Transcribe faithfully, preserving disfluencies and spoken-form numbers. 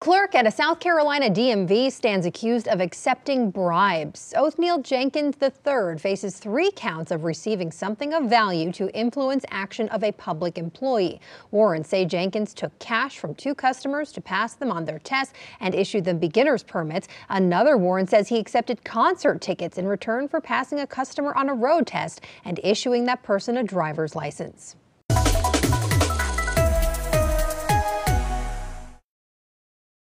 Clerk at a South Carolina D M V stands accused of accepting bribes. Othniel Jenkins the third faces three counts of receiving something of value to influence action of a public employee. Warrants say Jenkins took cash from two customers to pass them on their tests and issued them beginner's permits. Another warrant says he accepted concert tickets in return for passing a customer on a road test and issuing that person a driver's license.